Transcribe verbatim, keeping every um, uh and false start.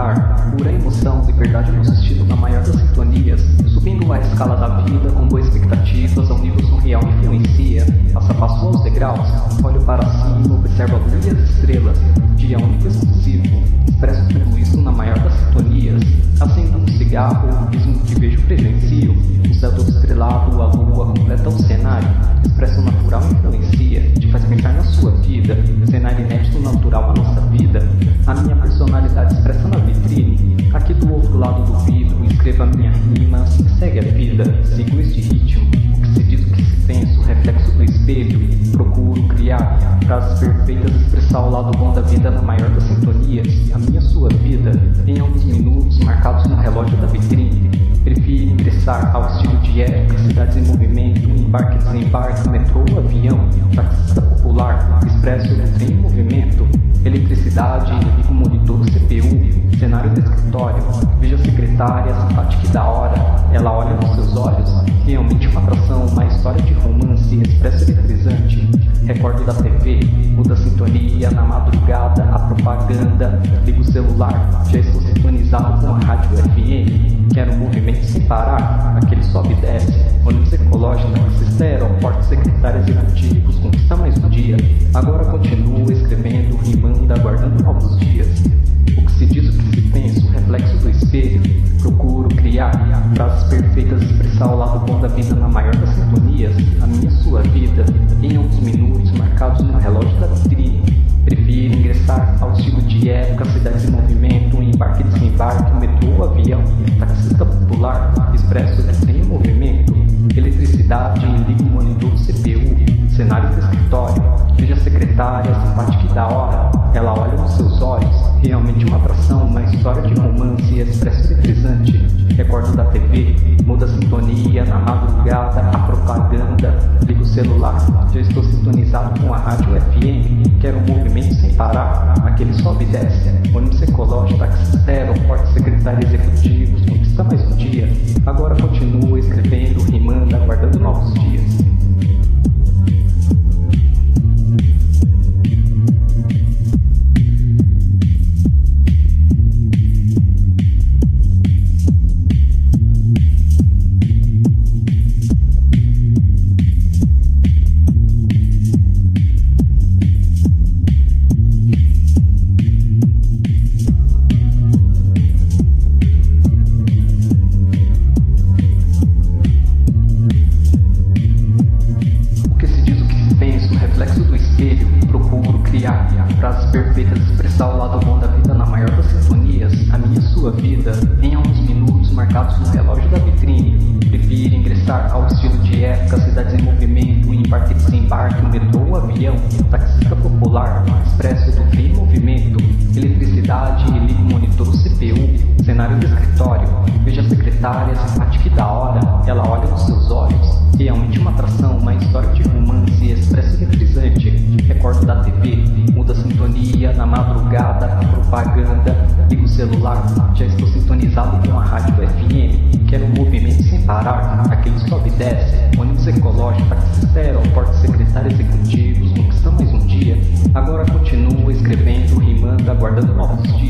cantar, pura emoção, liberdade no estilo na maior das sintonias, subindo a escala da vida com boas expectativas, ao nível surreal influencia, passo a passo aos degraus, olho para cima, observo a lua e as estrelas, dia único exclusivo, expresso tudo isso na maior das sintonias, acendo um cigarro, o mesmo que vejo presencio, o céu todo estrelado, a lua completa o cenário, expresso natural influencia, te faz pensar na sua vida, cenário inédito natural a nossa vida, a minha personalidade expressa na vitrine, aqui do outro lado do vidro, escreva minha rima, assim segue a vida, sigo este ritmo, o que se diz, o que se pensa, o reflexo do espelho, procuro criar frases perfeitas, expressar o lado bom da vida na maior das sintonias, a minha sua vida, em alguns minutos marcados no relógio da vitrine, prefiro ingressar ao estilo de época, cidades em movimento, embarque, desembarque, metrô, avião, taxista popular, expresso do trem em movimento, eletricidade, ligo o monitor do C P U, cenário do escritório, vejo a secretária, simpática e da hora, ela olha nos seus olhos, realmente uma atração, uma história de romance, expresso eletrizante, recordo da T V, muda a sintonia, na madrugada, a propaganda, ligo o celular, já estou sintonizado com a rádio F M, quero um movimento sem parar, aquele sobe e desce, ônibus ecológico, taxista, aeroporto, secretário executivos, conquista mais um dia, agora continuo escrevendo, rimando, aguardando novos dias, o que se diz, o que se pensa, o reflexo do espelho, procuro criar frases perfeitas, expressar o lado bom da vida na maior das sintonias, a minha sua vida, em alguns minutos marcados no relógio da vitrine, prefiro ingressar ao estilo de época, cidades em movimento, embarque, desembarque, metrô, avião, taxista popular, expresso do trem em movimento, eletricidade, ligo o monitor do C P U, cenário do escritório, vejo a secretária, simpática e da hora, ela olha nos seus olhos, realmente uma atração, uma história de romance, expresso eletrizante, recordo da T V, muda a sintonia, na madrugada, a propaganda, ligo o celular, já estou sintonizado com a rádio F M, quero um movimento sem parar, aquele sobe e desce, ônibus ecológico, taxista, aeroporto, secretário executivos, conquista mais um dia, agora continuo escrevendo, rimando, aguardando novos dias. Frases perfeitas, expressar o lado bom da vida na maior das sintonias, a minha sua vida, em alguns minutos marcados no relógio da vitrine, prefiro ingressar ao estilo de época, cidades em movimento, embarque, desembarque, metrô, avião, taxista popular, expresso do trem em movimento, eletricidade, ligo o monitor do C P U, cenário do escritório, vejo a secretária, simpática e da hora, ela olha nos seus olhos, realmente uma atração, uma história de romance, expresso eletrizante, recordo da T V, muda a sintonia, na madrugada, a propaganda, ligo o celular, já estou sintonizado com a rádio F M, quero um movimento sem parar, aquele sobe e desce, ônibus ecológico, taxista, aeroporto, secretário executivos, conquista mais um dia, agora continuo escrevendo, rimando, aguardando novos dias.